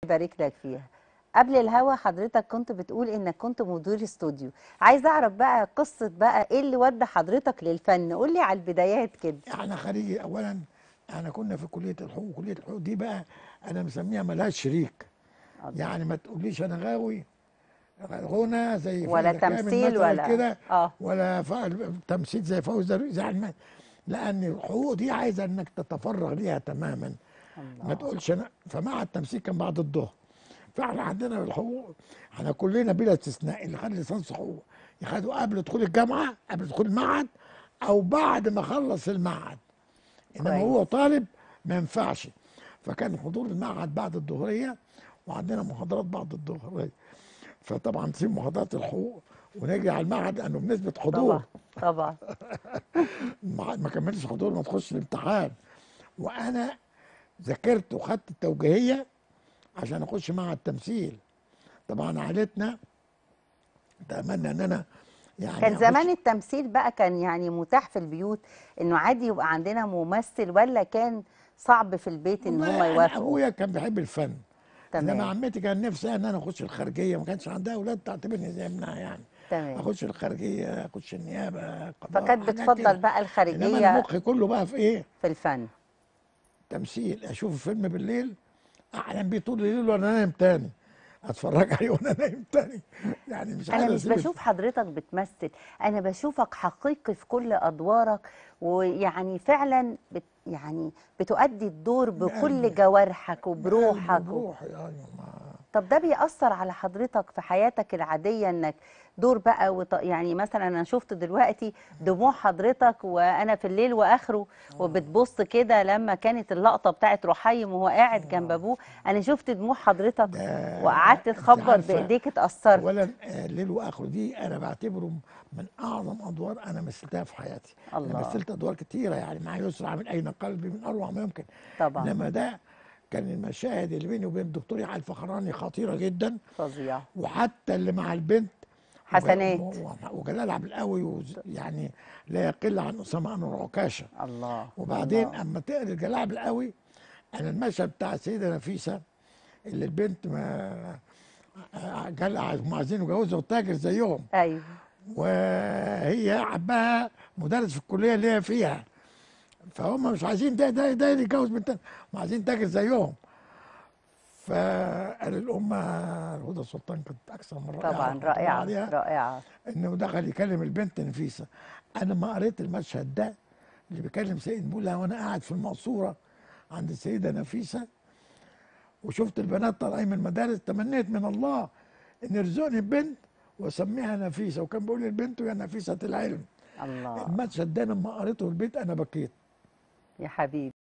يبارك لك فيها. قبل الهوا حضرتك كنت بتقول انك كنت مدير استوديو، عايزه اعرف بقى قصه بقى ايه اللي ودى حضرتك للفن، قول لي على البدايات كده. احنا خريجي اولا. احنا كنا في كليه الحقوق. كليه الحقوق دي بقى انا مسميها ملهاش شريك. الله. يعني ما تقوليش انا غاوي غنى زي ولا فايزه كامل تمثيل مثلا ولا كده، اه. ولا تمثيل زي فوزي درويش يعني لان الحقوق دي عايزه انك تتفرغ ليها تماما. ما الله. تقولش انا. فمع التمثيل كان بعد الظهر. فاحنا عندنا في الحقوق احنا كلنا بلا استثناء اللي خد ليسانس حقوق ياخدوا قبل دخول الجامعه، قبل دخول المعهد، او بعد ما خلص المعهد. انما كويس. هو طالب ما ينفعش. فكان حضور المعهد بعد الظهريه، وعندنا محاضرات بعد الظهريه. فطبعا نسيب محاضرات الحقوق ونجري على المعهد لانه بنسبه طبعا حضور. طبعا. المعهد ما كملش حضور ما تخش الامتحان. وانا ذاكرت وخدت التوجيهيه عشان اخش معهد تمثيل. طبعا عائلتنا تأملنا ان انا كان يعني اخش. زمان التمثيل بقى كان يعني متاح في البيوت انه عادي يبقى عندنا ممثل، ولا كان صعب في البيت ان هم والله انا يوافقوا؟ ابويا كان بيحب الفن. انما تمام. عمتي كان نفسها ان انا اخش الخارجيه، ما كانش عندها اولاد تعتبرني زي ابنها يعني. تمام. اخش الخارجيه، اخش النيابه، قضاء، فكانت حاجات بتفضل كده. بقى انما انا الخارجيه مخي كله بقى في ايه؟ في الفن. تمثيل. اشوف فيلم بالليل احلم بيه طول الليل وانا نايم تاني، اتفرج عليه وانا نايم تاني. يعني مش انا عايز مش اسيب بشوف حضرتك بتمثل، انا بشوفك حقيقي في كل ادوارك، ويعني فعلا يعني بتؤدي الدور بكل بقلبي. جوارحك بقلبي وبروحك وبروحي، ايوه. ما طب ده بيأثر على حضرتك في حياتك العادية انك دور بقى يعني مثلا انا شفت دلوقتي دموع حضرتك وانا في الليل واخره، وبتبص كده لما كانت اللقطة بتاعت رحيم وهو قاعد جنب ابوه، انا شفت دموع حضرتك ده وقعدت انت تخبط عارفه. بايديك اتأثرت. اولا ليل واخره دي انا بعتبره من اعظم ادوار انا مثلتها في حياتي. انا الله. مثلت ادوار كتيره يعني مع يسرى من اين قلبي من اروع ما يمكن. طبعا. انما ده كان المشاهد اللي بيني وبين الدكتور يحيى الفخراني خطيره جدا. فظيع. وحتى اللي مع البنت حسنات. وجلال عبد القوي يعني لا يقل عن اسامه انور عكاشه. الله وبعدين الله. اما تقرا جلال عبد القوي، انا المشهد بتاع السيده نفيسه اللي البنت ما قال هم عايزين يجوزوا التاجر زيهم، ايوه. وهي حبها مدرس في الكليه اللي هي فيها. فهم مش عايزين ده يتجوز بنتنا، هم عايزين تاجر زيهم. فقال الأم الهدى سلطان كانت أكثر من رائعة طبعا رحمة الله رائعة عليها. رائعة. إنه دخل يكلم البنت نفيسة. أنا ما قريت المشهد ده اللي بيكلم سيد بولا وأنا قاعد في المقصورة عند السيدة نفيسة، وشفت البنات طالعين من المدارس، تمنيت من الله إن يرزقني ببنت وأسميها نفيسة. وكان بيقول لي البنت يا نفيسة العلم. الله. المشهد ده لما قريته في البيت أنا بكيت. يا حبيبي.